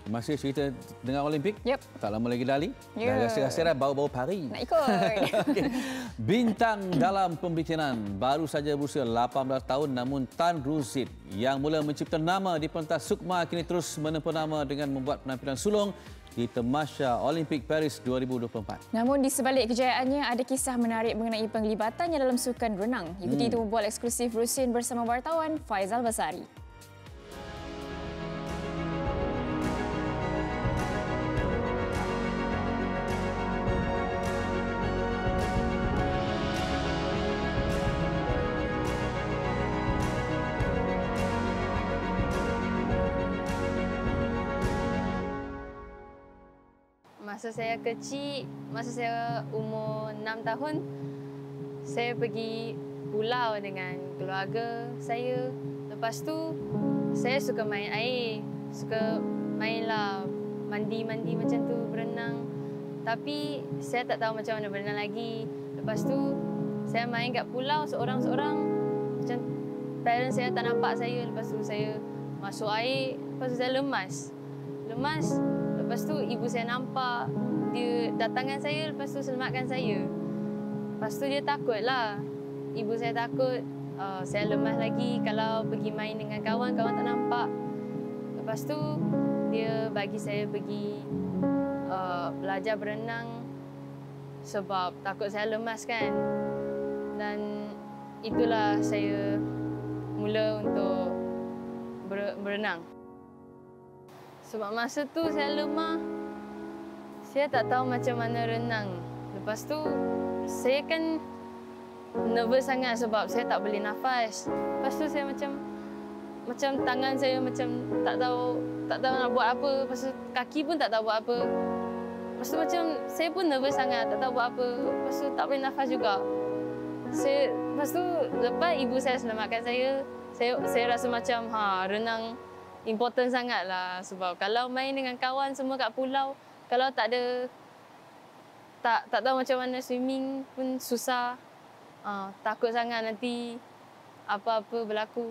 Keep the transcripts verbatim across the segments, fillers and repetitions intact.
Masih cerita dengan Olimpik? Yep. Tak lama lagi dah, Ali. Yeah. Dah rasa-rasa dah bau-bau pari. Nak ikut. Okay. Bintang dalam pembikinan baru saja berusia lapan belas tahun namun Tan Ruzid yang mula mencipta nama di pentas Sukma kini terus menempa nama dengan membuat penampilan sulung di Tamasya Olimpik Paris dua ribu dua puluh empat. Namun di sebalik kejayaannya ada kisah menarik mengenai penglibatannya dalam sukan renang. Ikuti hmm. Tubuh Bola eksklusif Rusin bersama wartawan Faizal Basari. Masa saya kecil, masa saya umur enam tahun, saya pergi pulau dengan keluarga saya. Lepas tu, saya suka main air. Suka mainlah mandi-mandi macam tu, berenang. Tapi saya tak tahu macam mana berenang lagi. Lepas tu, saya main kat pulau seorang-seorang. Macam parents saya tak nampak saya. Lepas tu, saya masuk air. Lepas tu, saya lemas. Lemas. Lepas tu ibu saya nampak, dia datangan saya, lepas tu selamatkan saya. Lepas tu dia takutlah. Ibu saya takut uh, saya lemas lagi kalau pergi main dengan kawan, kawan tak nampak. Lepas tu dia bagi saya pergi uh, belajar berenang sebab takut saya lemas kan. Dan itulah saya mula untuk berenang. Sebab masa tu saya lemah, saya tak tahu macam mana renang. Lepas tu, saya kan nervous sangat sebab saya tak boleh nafas. Lepas tu saya macam, macam tangan saya macam tak tahu, tak tahu nak buat apa. Lepas tu kaki pun tak tahu buat apa. Lepas tu macam saya pun nervous sangat, tak tahu buat apa. Lepas tu tak boleh nafas juga. Saya, lepas tu lepas ibu saya selamatkan saya, saya, saya rasa macam ha renang important sangatlah sebab kalau main dengan kawan semua kat pulau, kalau tak ada tak tak tahu macam mana swimming pun susah. Uh, takut sangat nanti apa-apa berlaku.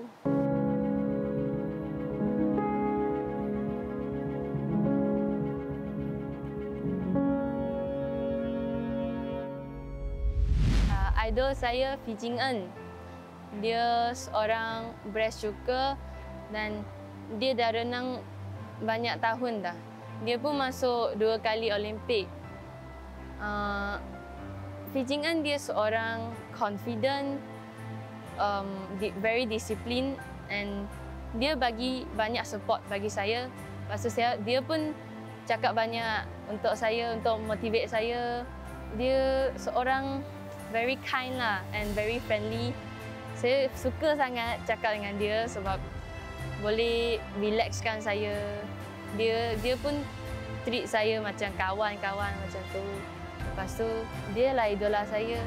Uh, idol saya Fi Jing En. Dia seorang breaststroker dan dia dah renang banyak tahun dah. Dia pun masuk dua kali Olimpik. Uh, Fi Jing En dia seorang confident, um, very disciplined and dia bagi banyak support bagi saya. Lepas tu saya, dia pun cakap banyak untuk saya, untuk motivate saya. Dia seorang very kind lah and very friendly. Saya suka sangat cakap dengan dia sebab boleh relaxkan saya. Dia dia pun treat saya macam kawan-kawan macam tu. Lepas tu, dia lah idola saya.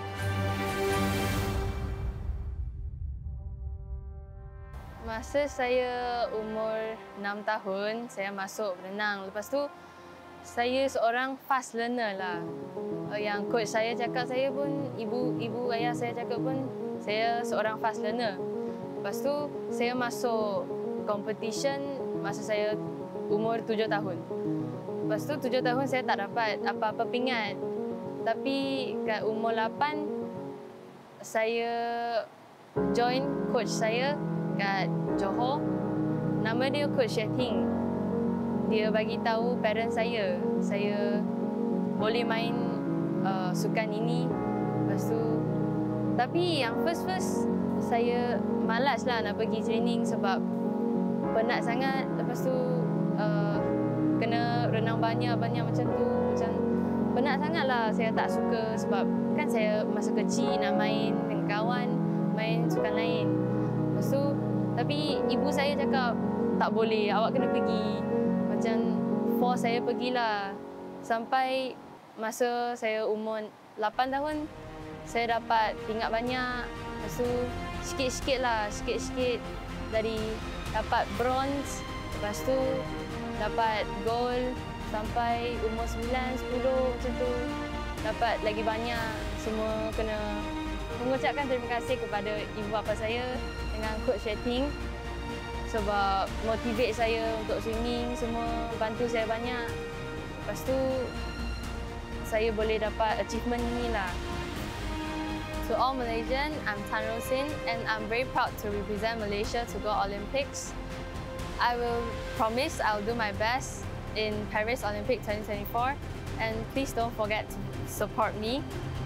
Masa saya umur enam tahun, saya masuk berenang. Lepas tu, saya seorang fast learner lah. Yang coach saya cakap saya pun, ibu ibu ayah saya cakap pun, saya seorang fast learner. Lepas tu, saya masuk competition masa saya umur tujuh tahun. Lepas tu, tujuh tahun saya tak dapat apa-apa pingat. Tapi kat umur lapan, saya join coach saya kat Johor. Nama dia Coach Sheting. Dia bagi tahu parents saya, saya boleh main uh, sukan ini. Lepas tu, tapi yang first-first, saya malas lah nak pergi training sebab penat sangat. Lepas tu uh, kena renang banyak-banyak macam tu. Macam penat sangat lah. Saya tak suka sebab kan saya masa kecil nak main dengan kawan, main sukan lain. Lepas tu, tapi ibu saya cakap tak boleh, awak kena pergi. Macam force saya pergilah. Sampai masa saya umur lapan tahun, saya dapat tingkat banyak. Lepas tu sikit-sikit lah, sikit-sikit dari dapat bronze, lepas tu dapat gold sampai umur sembilan, sepuluh macam tu. Dapat lagi banyak. Semua kena mengucapkan terima kasih kepada ibu bapa saya dengan Coach Sheting. sebab motivate saya untuk swimming, semua bantu saya banyak. Lepas tu, saya boleh dapat achievement ni lah. To all Malaysian, I'm Tan Rosin and I'm very proud to represent Malaysia to go Olympics. I will promise I'll do my best in Paris Olympic twenty twenty-four and please don't forget to support me